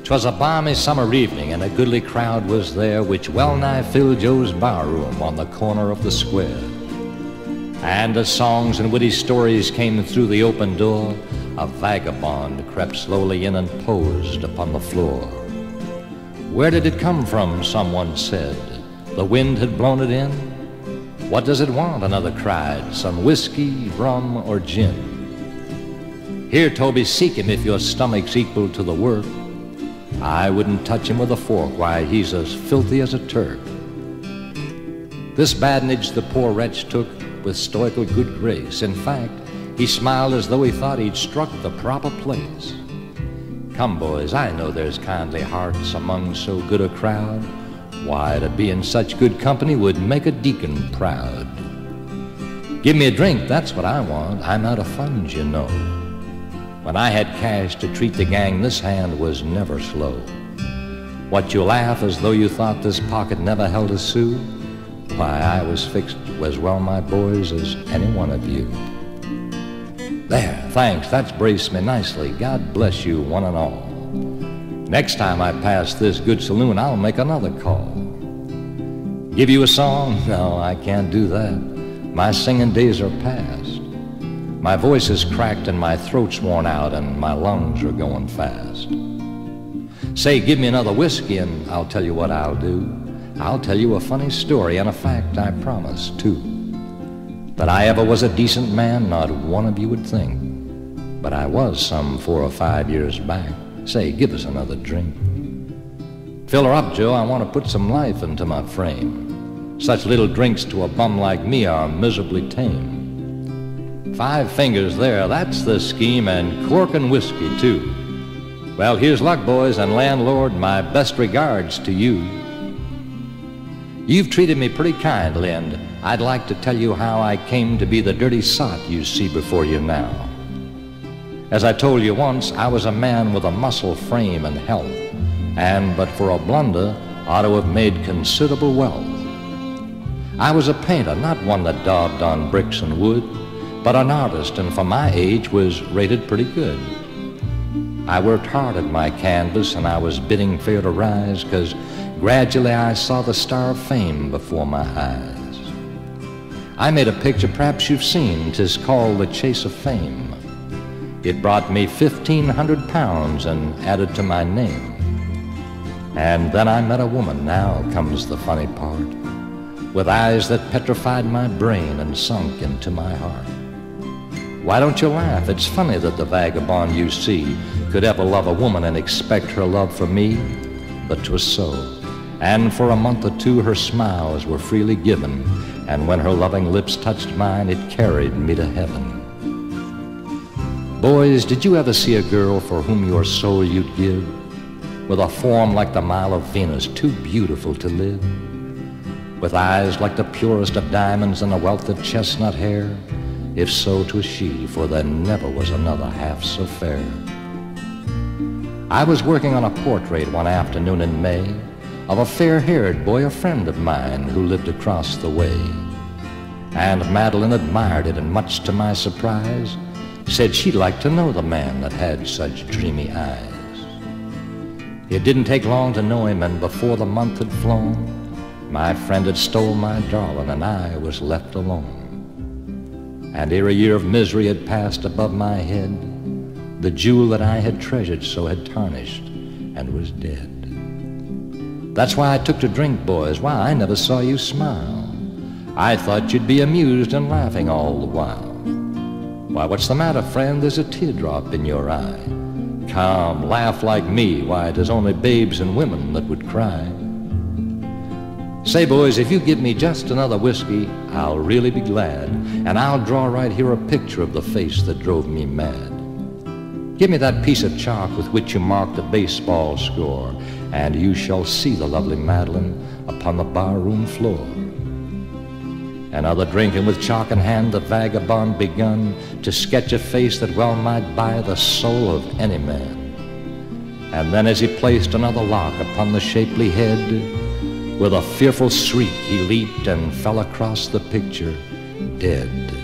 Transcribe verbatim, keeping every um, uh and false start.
'Twas a balmy summer evening, and a goodly crowd was there, which well-nigh filled Joe's barroom on the corner of the square. And as songs and witty stories came through the open door, a vagabond crept slowly in and posed upon the floor. Where did it come from, someone said. The wind had blown it in. What does it want, another cried, some whiskey, rum, or gin? Here, Toby, seek him if your stomach's equal to the work. I wouldn't touch him with a fork, why, he's as filthy as a Turk. This badinage the poor wretch took with stoical good grace. In fact, he smiled as though he thought he'd struck the proper place. Come, boys, I know there's kindly hearts among so good a crowd. Why, to be in such good company would make a deacon proud. Give me a drink, that's what I want. I'm out of funds, you know. When I had cash to treat the gang, this hand was never slow. What, you laugh as though you thought this pocket never held a sou? Why, I was fixed as well, my boys, as any one of you. There, thanks, that's braced me nicely. God bless you, one and all. Next time I pass this good saloon, I'll make another call. Give you a song? No, I can't do that. My singing days are past. My voice is cracked and my throat's worn out and my lungs are going fast. Say, give me another whiskey and I'll tell you what I'll do. I'll tell you a funny story and a fact I promise, too. That I ever was a decent man, not one of you would think. But I was some four or five years back. Say, give us another drink. Fill her up, Joe, I want to put some life into my frame. Such little drinks to a bum like me are miserably tame. Five fingers there, that's the scheme, and cork and whiskey, too. Well, here's luck, boys, and landlord, my best regards to you. You've treated me pretty kindly, and I'd like to tell you how I came to be the dirty sot you see before you now. As I told you once, I was a man with a muscle frame and health, and but for a blunder, ought to have made considerable wealth. I was a painter, not one that daubed on bricks and wood, but an artist, and for my age was rated pretty good. I worked hard at my canvas, and I was bidding fair to rise, 'cause gradually I saw the star of fame before my eyes. I made a picture perhaps you've seen, 'tis called The Chase of Fame. It brought me fifteen hundred pounds and added to my name. And then I met a woman, now comes the funny part, with eyes that petrified my brain and sunk into my heart. Why don't you laugh? It's funny that the vagabond you see could ever love a woman and expect her love for me, but 'twas so. And for a month or two her smiles were freely given, and when her loving lips touched mine, it carried me to heaven. Boys, did you ever see a girl for whom your soul you'd give, with a form like the Mile of Venus, too beautiful to live, with eyes like the purest of diamonds and a wealth of chestnut hair? If so, 'twas she, for there never was another half so fair. I was working on a portrait one afternoon in May of a fair-haired boy, a friend of mine, who lived across the way. And Madeline admired it, and much to my surprise, said she'd like to know the man that had such dreamy eyes. It didn't take long to know him, and before the month had flown, my friend had stole my darling, and I was left alone. And ere a year of misery had passed above my head, the jewel that I had treasured so had tarnished and was dead. That's why I took to drink, boys. Why, I never saw you smile. I thought you'd be amused and laughing all the while. Why, what's the matter, friend? There's a teardrop in your eye. Come, laugh like me. Why, 'tis only babes and women that would cry. Say, boys, if you give me just another whiskey, I'll really be glad, and I'll draw right here a picture of the face that drove me mad. Give me that piece of chalk with which you marked the baseball score, and you shall see the lovely Madeline upon the barroom floor. Another drinking with chalk in hand, the vagabond begun to sketch a face that well might buy the soul of any man. And then as he placed another lock upon the shapely head, with a fearful shriek he leaped and fell across the picture dead.